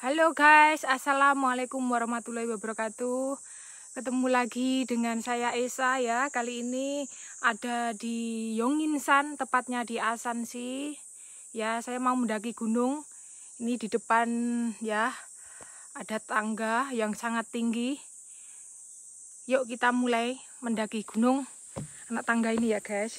Halo guys, assalamualaikum warahmatullahi wabarakatuh. Ketemu lagi dengan saya Esa ya. Kali ini ada di Yonginsan, tepatnya di Asansi. Ya, saya mau mendaki gunung. Ini di depan ya, ada tangga yang sangat tinggi. Yuk kita mulai mendaki gunung anak tangga ini ya guys.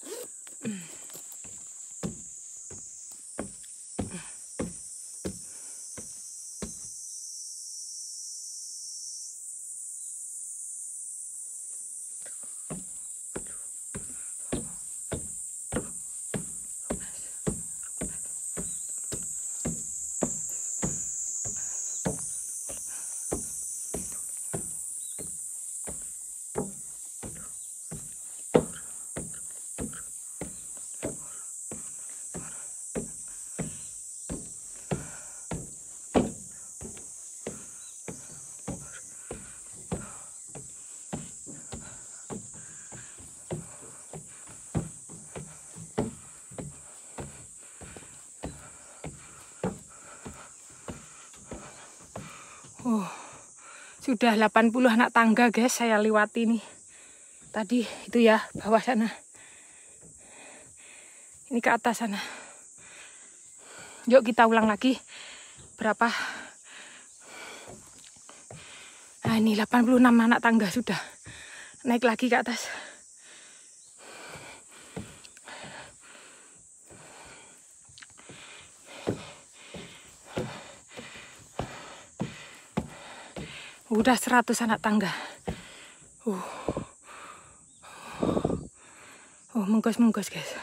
Sudah 80 anak tangga guys saya lewati nih. Tadi itu ya bawah sana. Ini ke atas sana. Yuk kita ulang lagi. Berapa? Nah ini 86 anak tangga sudah. Naik lagi ke atas. Udah 100 anak tangga. Munggos guys.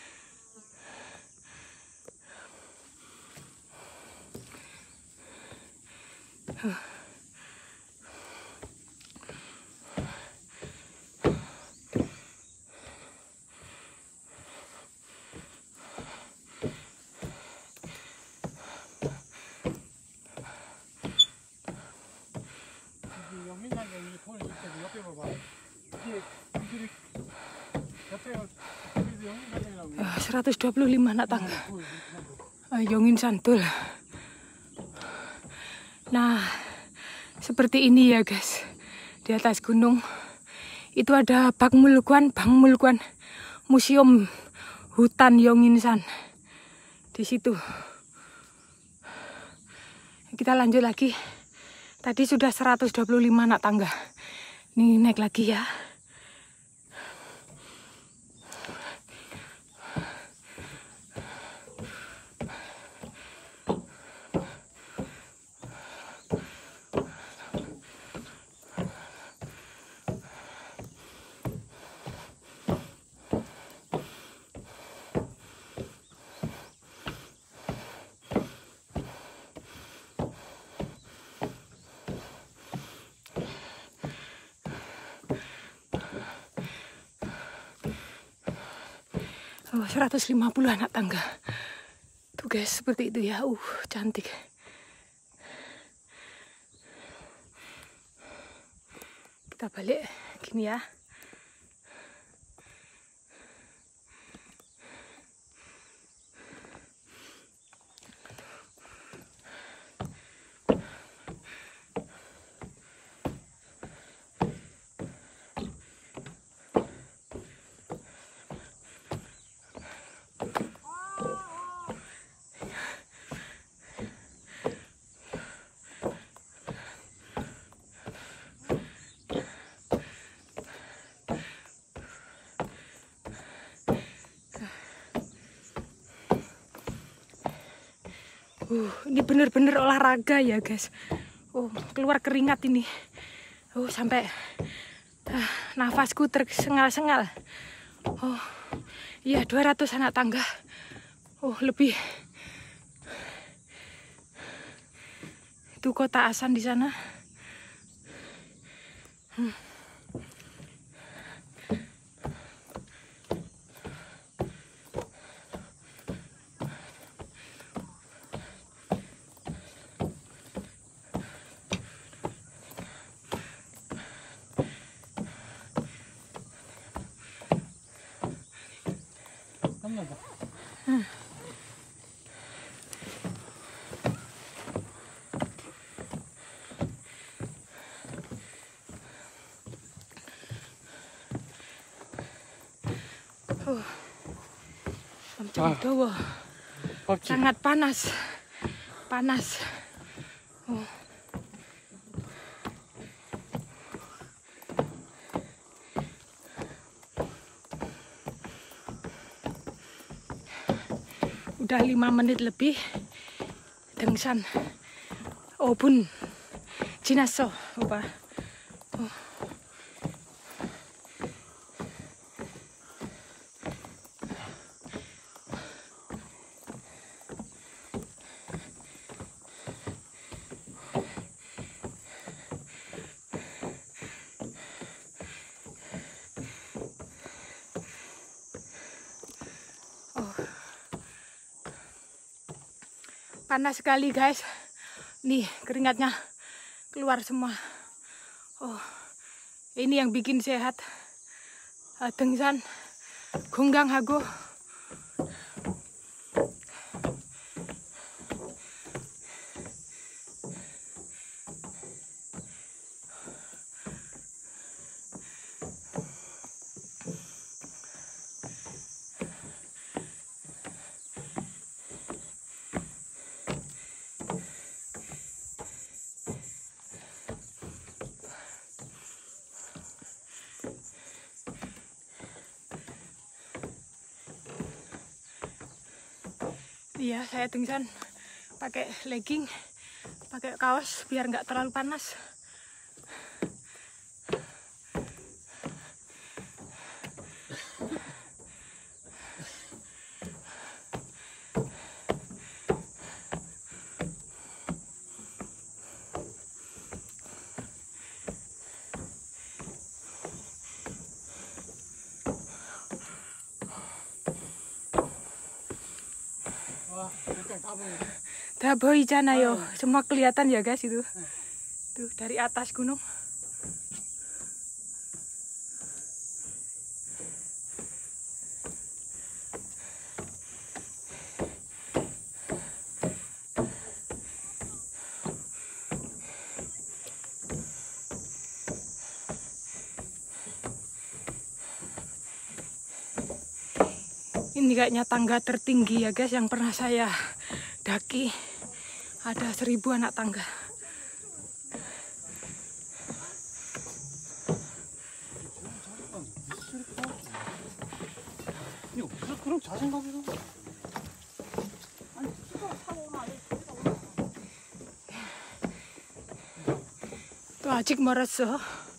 영민산 여기 돌 밑에 옆에 봐봐. 이게 이들이 옆에 여기도 영민산이라고. 125 anak tangga. Yonginsan tuh. Nah, seperti ini ya guys. Di atas gunung itu ada Bang Mulguan Museum Hutan Yonginsan. Di situ. Kita lanjut lagi. Tadi sudah 125 anak tangga. Ini naik lagi ya. Oh, 150 anak tangga. Tuh guys, seperti itu ya. Cantik. Kita balik gini ya. Ini bener-bener olahraga ya guys. Keluar keringat ini. Sampai nafasku tersengal-sengal. Iya 200 anak tangga. Lebih. Itu kota Asan di sana. Jam dawa. Sangat panas. Udah 5 menit lebih Dengsan Obun Jinaso opa. Panas sekali guys, nih keringatnya keluar semua. Ini yang bikin sehat. Dengsan Gunggang Hago. Iya, saya Dengsan pakai legging, pakai kaos biar nggak terlalu panas. Dah boi잖아요. Semua kelihatan ya guys itu. Tuh dari atas gunung. Ini kayaknya tangga tertinggi ya guys yang pernah saya daki. Ada 1000 anak tangga. Tuh a직 멀었어.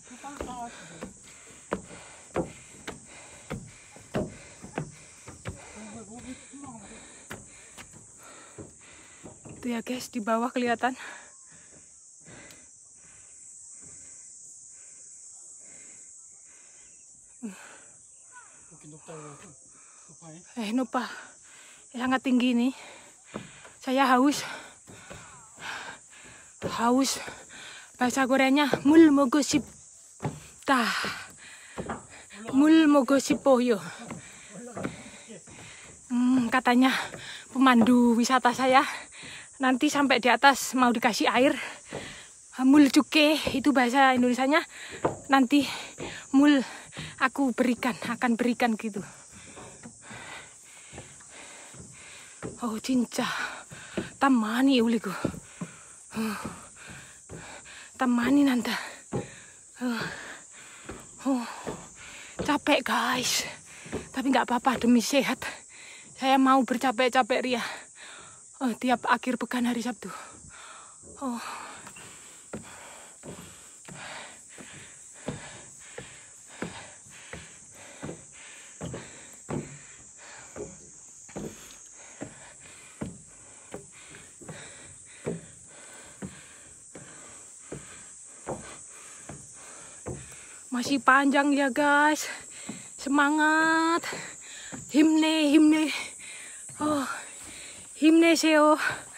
Tuh ya guys, di bawah kelihatan. Nupa. Sangat tinggi nih. Saya haus. Bahasa Koreanya 물 먹고 싶다. 물 먹고 싶어요. Katanya pemandu wisata saya nanti sampai di atas mau dikasih air. Mul cuke itu bahasa Indonesianya. Nanti mul aku akan berikan gitu. 진짜 땀 많이 흘리고 땀 많이 난다. Capek guys, tapi nggak apa-apa demi sehat. Saya mau bercapek-capek ria tiap akhir pekan hari Sabtu. Masih panjang ya guys. Semangat. 힘내세요.